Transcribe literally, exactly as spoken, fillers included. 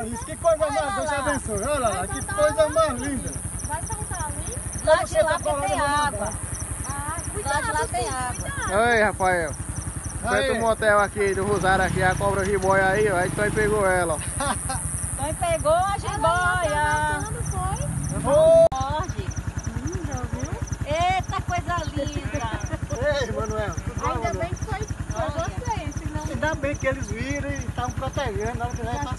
isso, que coisa mais, Deus te abençoe. Olha lá, que coisa mais linda. Vai saltar ali? Lá de lá porque tem água. Ah, Lá de cuidado, lá tem filho, água. cuidado. Oi, Rafael. Perto do motel aqui do Rosário aqui, a cobra jiboia aí, ó. Aí Tonho pegou ela, ó. Tonho pegou a jiboia. Foi? Morde. Hum, já viu? Eita, coisa linda. Ei, Manuel, tudo bom, Ainda Manuel? bem que foi, foi Olha. você, senão... Ainda bem que eles viram e estavam protegendo, na hora que já tá